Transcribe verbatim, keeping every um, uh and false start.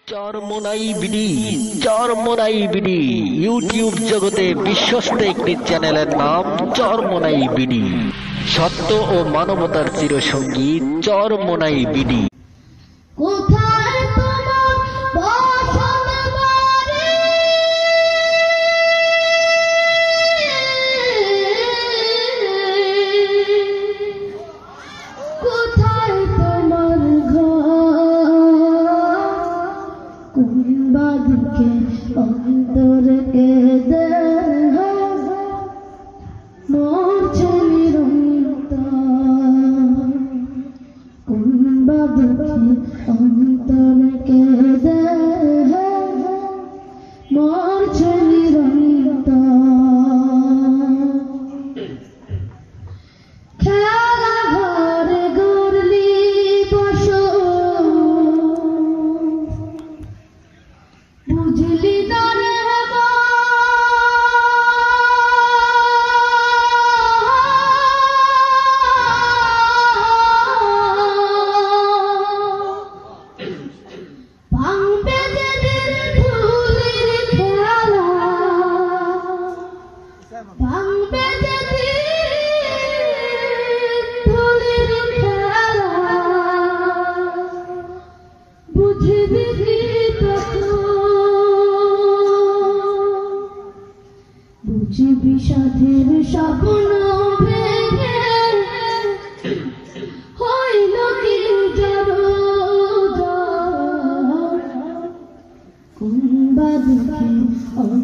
Charmonai BD Charmonai BD YouTube জগতে বিশ্বস্ত একটি চ্যানেলের নাম চরমোনাই বিডি। সত্য ও মানবতার চিরসঙ্গী চরমোনাই বিডি। কোথায় তোমার বসত বাড়ি, কোথায় তোমার ঘর, কোন বাদিকে অন্তরে কেঁদে মরছে নিরন্তর, কোন বাদিকে অন্তরে কেঁদে মরছে নিরন্তর। খেলা ঘরে গড়লি বসত, বুঝলি না রে ভাঙবে যেদিন ফুলের খেলা, ভাঙবে যেদিন ফুলের খেলা, বুঝবি কি তখন, বুঝবি সাধের স্বপ্ন ভেঙে হইল কি জড়, কোন বাদিকে